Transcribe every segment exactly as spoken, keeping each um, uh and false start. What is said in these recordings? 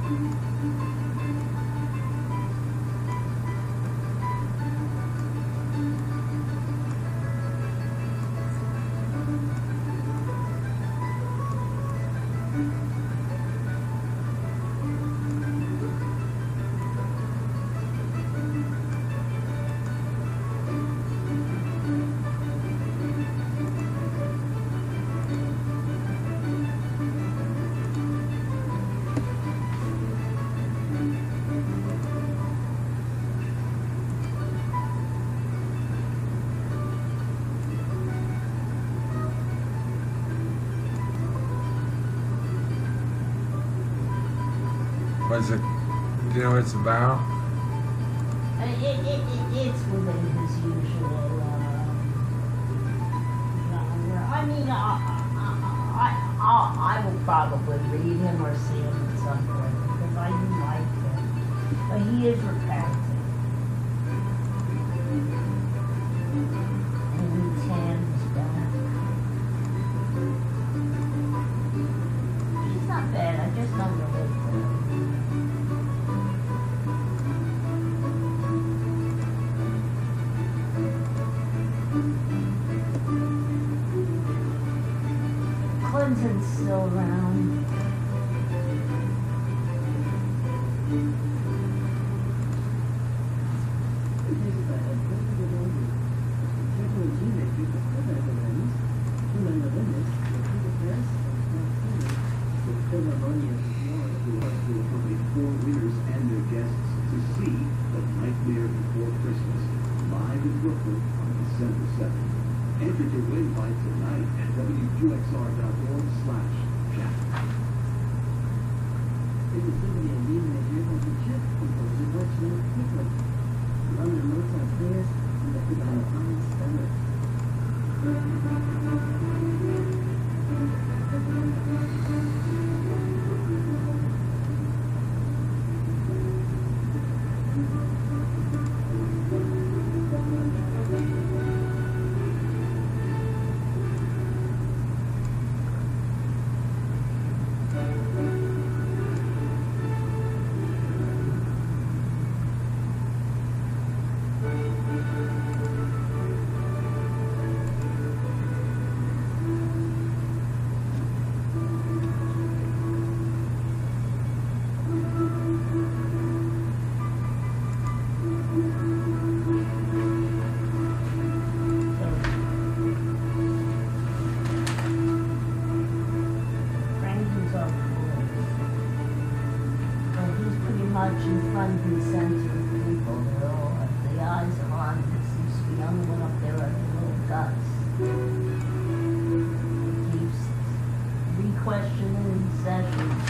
What's it? Do you know what it's about? Uh, it, it, it, it's within his usual uh, genre. I mean, I, I, I, I will probably read him or see him at some point because I do like him. But he is repetitive. And Tam's back. She's not bad. I just don't relate to her. Clinton's still around. Four winners and their guests to see The Nightmare Before Christmas live in Brooklyn on December seventh. Enter to win by tonight at W Q X R dot org slash chat. It was simply a leading that year on the chip because we watched them quickly. London notes our players and the people on the stomach. Much in front and center of people. They're all, the eyes are on him. There seems to be the only one up there with the little guts. He keeps re-questioning Sessions.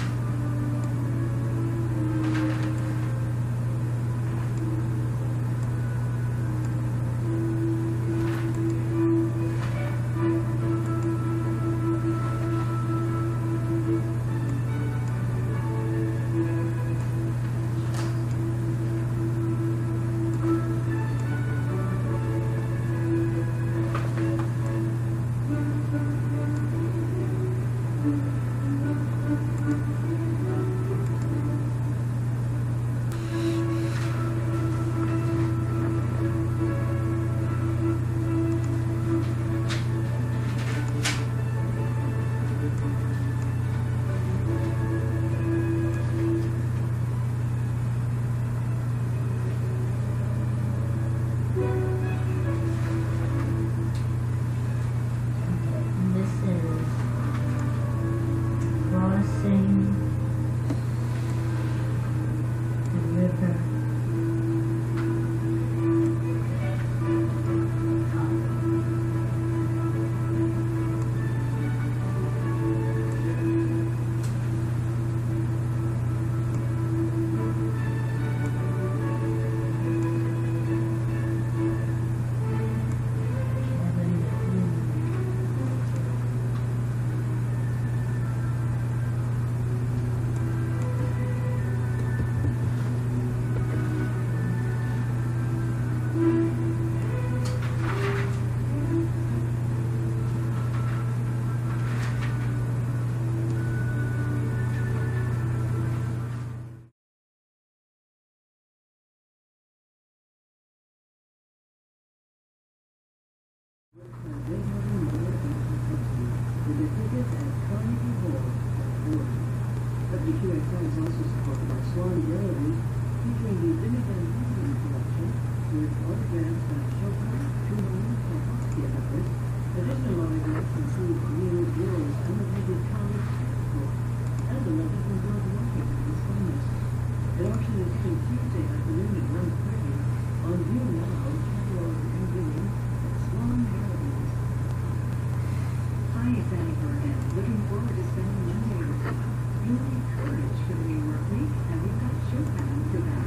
W Q X I is also supported by Swan Gallery, featuring the Dimmigan Museum collection with autographs by Chopin, Schumann, Tchaikovsky, and others. Additional autographs include Neil Gill's annotated comics, book, and a letter from George Washington, his finest. The auction is due Tuesday afternoon at one thirty. On view now, catalog and bidding at Swan Galleries. Hi, it's Annie Burnett. Looking forward to spending Monday with you. You need courage for the new work week, and we've got Chopin for that.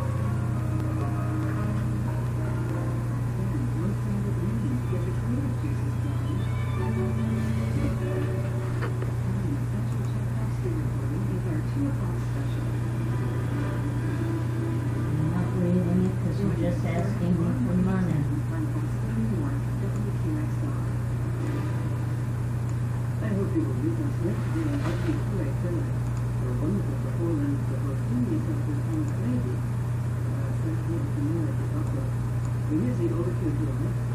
And one thing that you need to get the creative juices flowing. And a special Tchaikovsky recording is our two o'clock special. I'm not reading it because you're just asking me for money. On Boston, New York, W Q X I. I hope you will meet us next year on W Q X I for a wonderful performance of Rossini's opera on Lady, uh, first one to know at the opera. The music overture to the left